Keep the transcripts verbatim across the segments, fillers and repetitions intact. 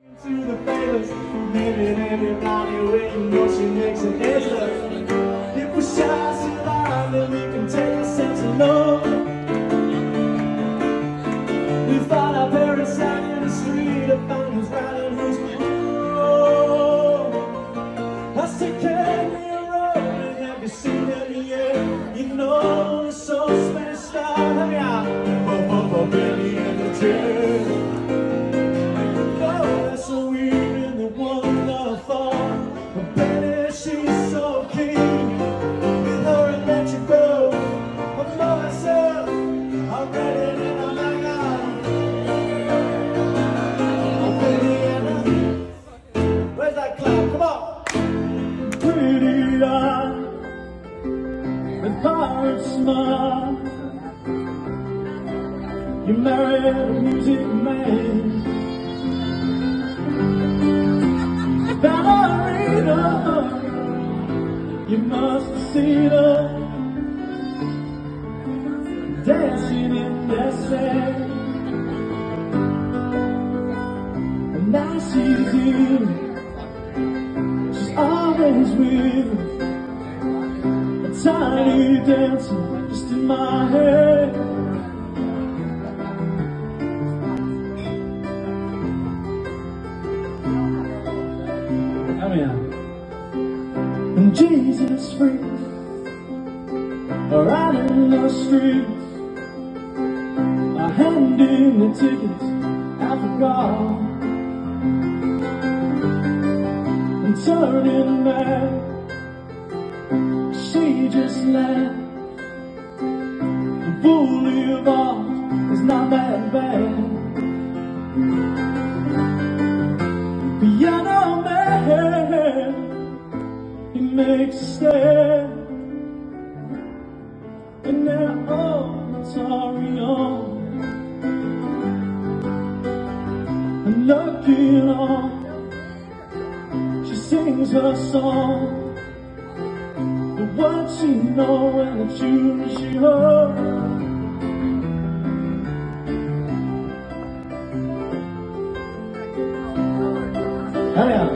To the famous, maybe everybody when you know she makes an answer. If we shine so loud, then we can take ourselves alone. We find our parents out in the street, and find who's right and who's wrong. Let's take care of your road, and have you seen it yet? You know the soul Spanish star, have ya? Up, up, up, Benny and the Jet. You married a music man, ballerina. You must have seen her dancing in that sand. And now she's in, she's always with a tiny dancer just in my head. And Jesus freaks right in the streets, I hand in the tickets after God, and turning back, she just laughed. The boulevard is not that bad. Piano man, he makes a stand, and they're all sorry on, and looking on, she sings her song, the words she knows and the tune she heard. Oh yeah.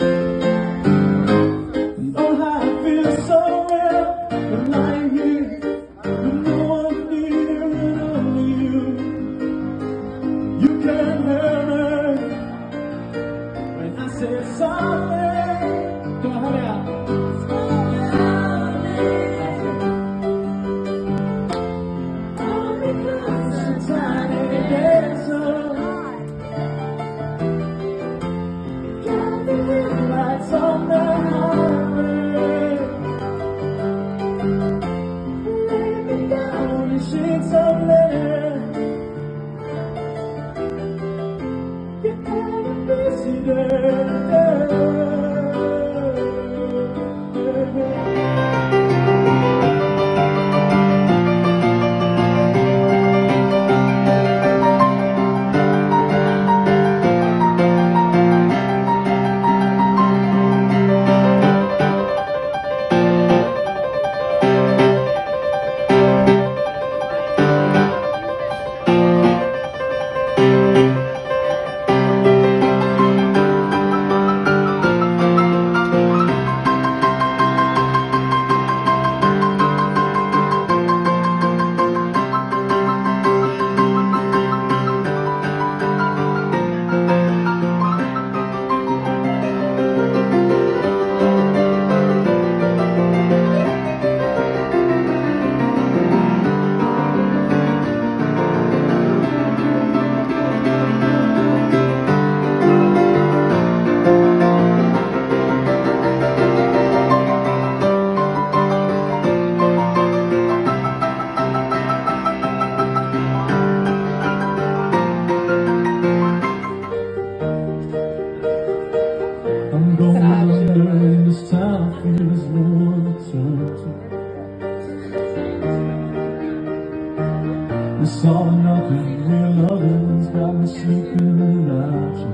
It's all or nothing, real loving's got me sleeping without you.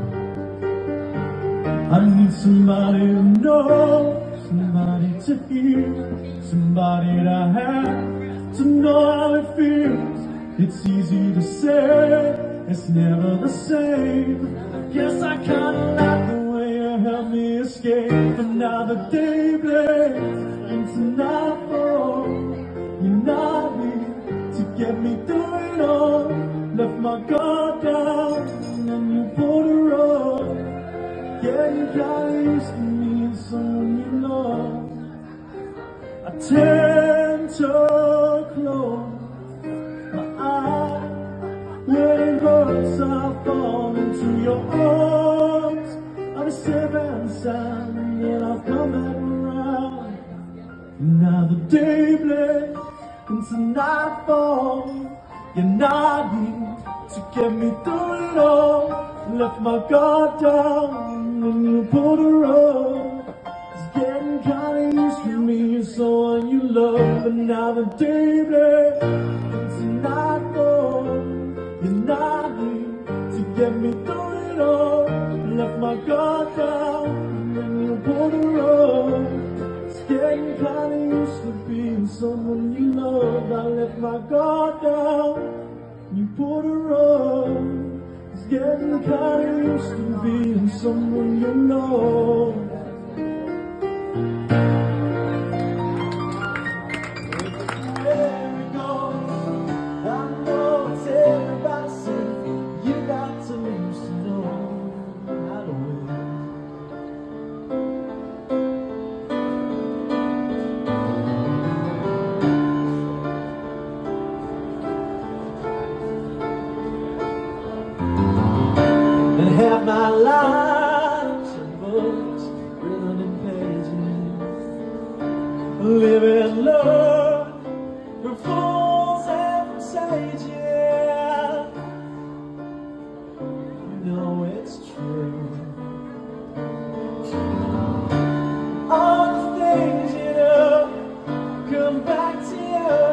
I need somebody to know, somebody to hear, somebody to have, to know how it feels It's easy to say, it's never the same. Guess I kinda like the way you helped me escape. Another day blends into nightfall. You're not here to get me through it all. Left my guard down and you pulled a rug. Getting kinda used to me and someone you know. I tend to close my eyes when it hurts. I fall into your arms. I'm safe and sound, and then I'll come back around. Now the day blends into nightfall. You're not here to get me through it all. Left my guard down and you pulled a rug. It's getting kinda used to me and someone you love. But now the day blends into nightfall. You're not here to get me through it all. Left my guard down and you pulled a rug. It's getting kinda used to being someone you love. I left my guard down, you pulled a rug. It's getting kinda used to being someone you know. There it goes. I know it's everybody saying you got to lose to know how to win. And have my life in books written in pages. Live in love for fools and for sages. You know it's true. All the things you know come back to you.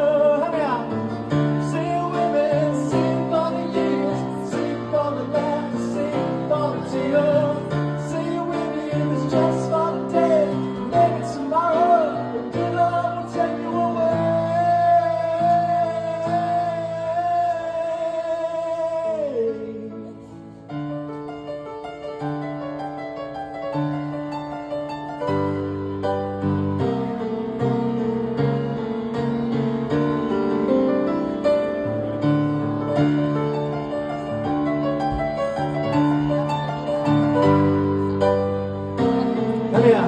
Sing with me, sing for the years, sing for the laughs, sing for the tears. Sing with me if it's just for the day. Maybe tomorrow, but good Lord will take you away. Let me out.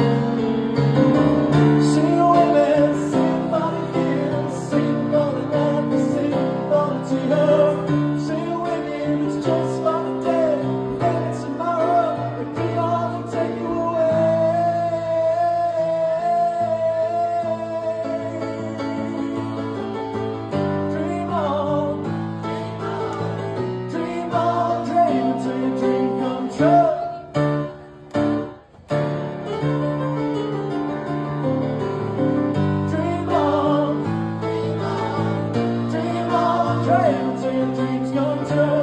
Sing with me, sing for the years, sing for the laughter, sing for the tears. Sing with me if it's just for the day. Maybe tomorrow, the good Lord will take you away. Dream on, dream on, dream until your dream come true. Dream on, dream on, dream on, dream until your dreams come true.